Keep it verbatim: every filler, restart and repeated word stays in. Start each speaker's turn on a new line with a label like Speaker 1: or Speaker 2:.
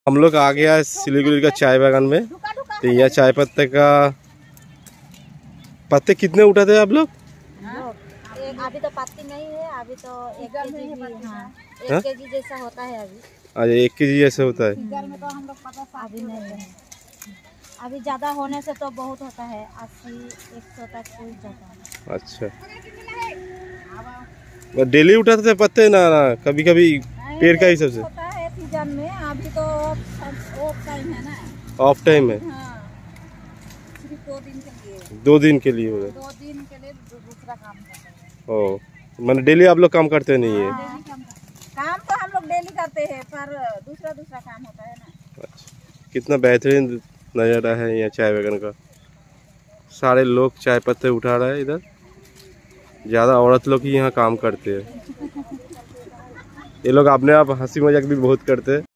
Speaker 1: हम लोग आ गया सिलीगुड़ी का चाय बागान में। तो यहाँ चाय पत्ते का पत्ते कितने उठाते हैं आप लोग?
Speaker 2: अभी तो पत्ती नहीं है, अभी तो एक केजी भी, हाँ, एक केजी जैसा होता है अभी।
Speaker 1: अच्छा, एक केजी जैसे होता है।
Speaker 2: में तो हम लोग पता अभी नहीं है, अभी ज्यादा होने से तो बहुत होता है, अस्सी एक सौ तक पहुँच जाता है।
Speaker 1: अच्छा, डेली उठाते थे पत्ते ना, ना कभी कभी पेड़ का हिसाब से
Speaker 2: होता है सीजन में। अभी तो ऑफ टाइम है ना,
Speaker 1: ऑफ टाइम है।
Speaker 2: हाँ, सिर्फ दो दिन के लिए,
Speaker 1: दो दिन के लिए हो गए,
Speaker 2: दो दिन के लिए दूसरा काम करते हैं।
Speaker 1: ओ, मैंने डेली आप लोग काम करते नहीं है?
Speaker 2: हाँ, काम, काम तो हम लोग डेली करते हैं, पर दूसरा दूसरा काम होता है ना।
Speaker 1: अच्छा, कितना बेहतरीन नज़ारा है यहाँ चाय बागान का। सारे लोग चाय पत्ते उठा रहे हैं इधर, ज़्यादा औरत लोग ही यहाँ काम करते हैं। ये लोग अपने आप हंसी मजाक भी बहुत करते हैं।